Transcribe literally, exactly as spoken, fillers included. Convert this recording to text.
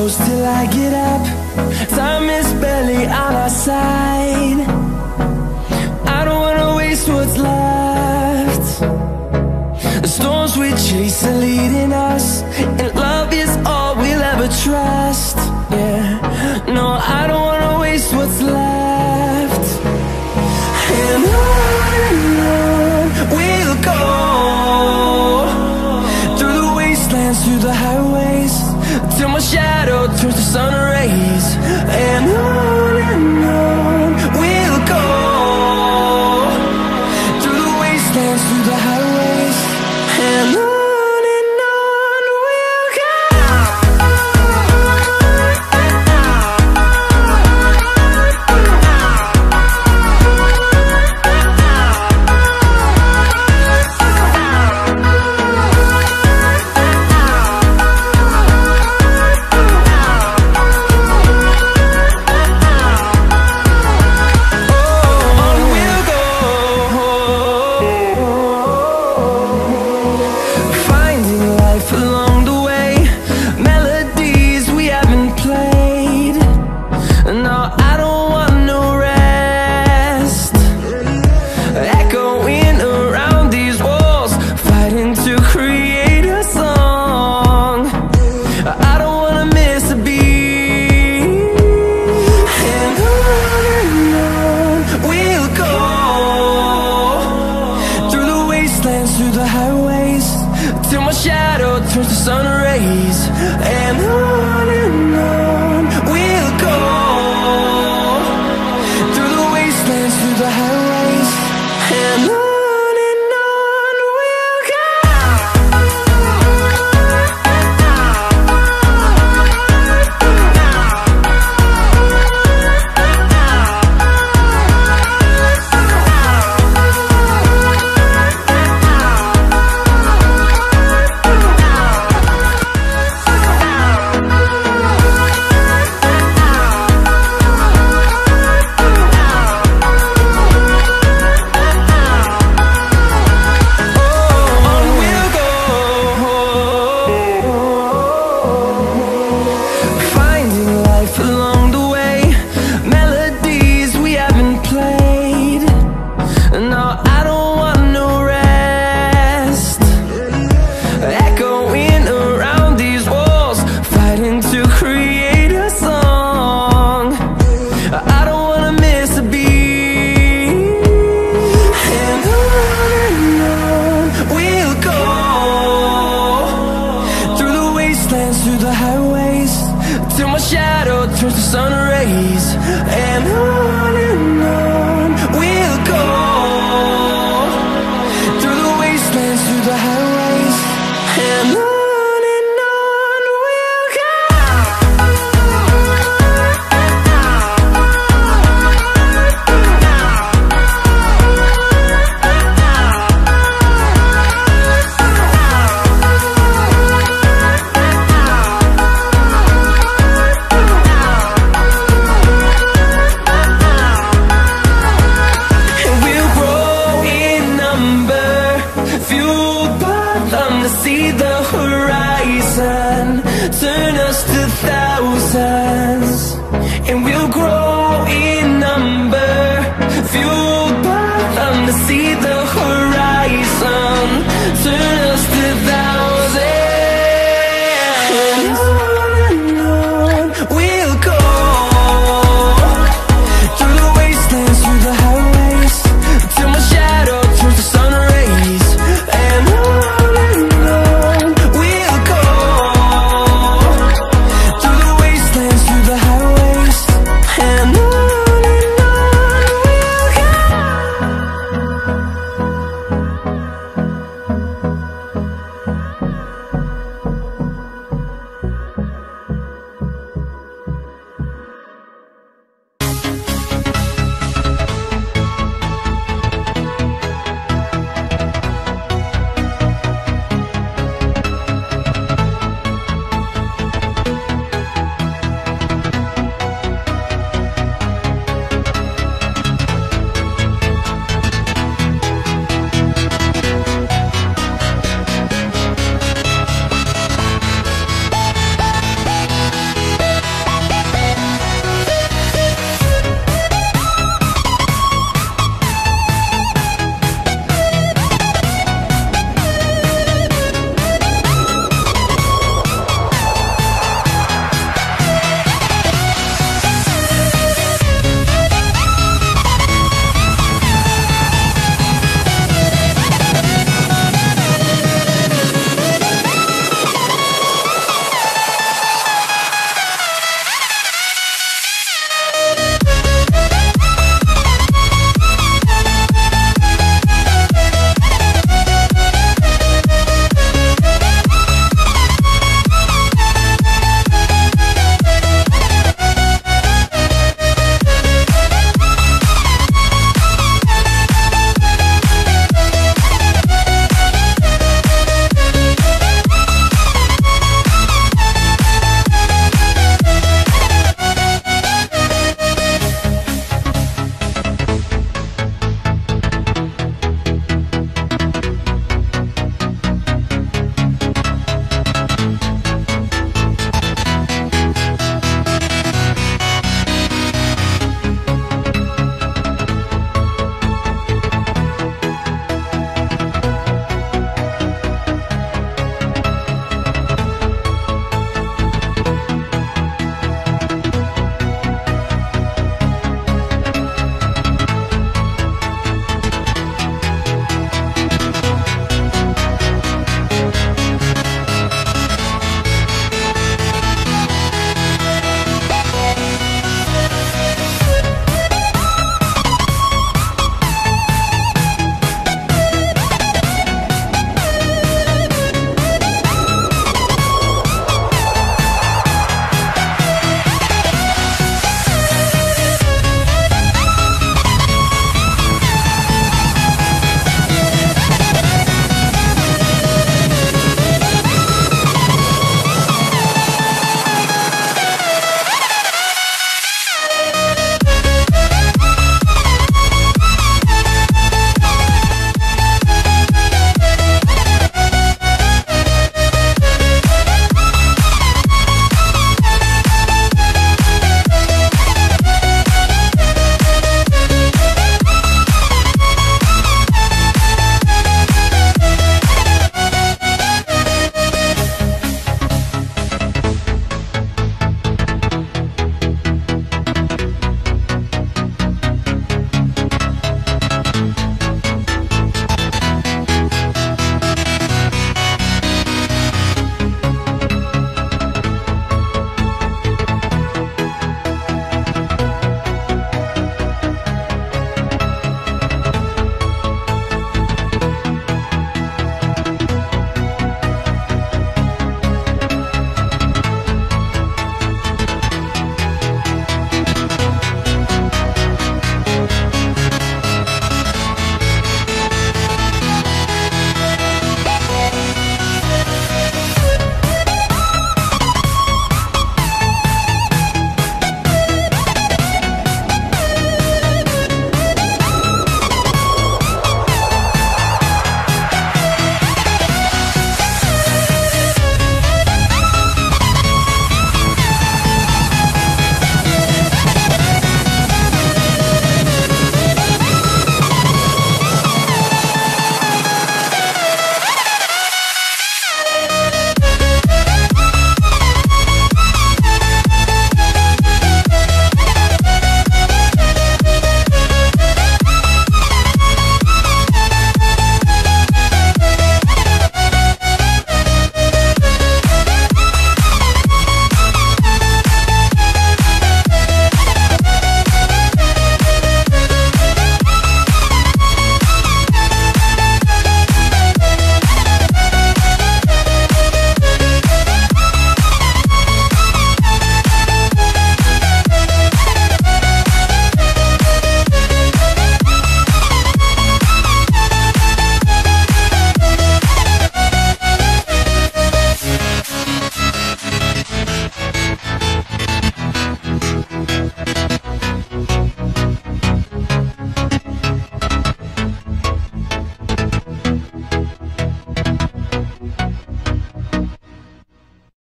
close till I get up. Time is barely on our side. I don't wanna waste what's left. The storms we chase are leading us, and love is all we'll ever trust. Yeah, no, I don't wanna waste what's left. And on and on we'll go, through the wastelands, through the highways, till my shadow turns to sun rays. And on and on we'll go, through the wastelands, through the highways, and on. Through the highways, till my shadow turns to sun rays. And on and on we'll go, through the wastelands, through the highways, and on. Through the highways, till my shadow turns to sun rays. And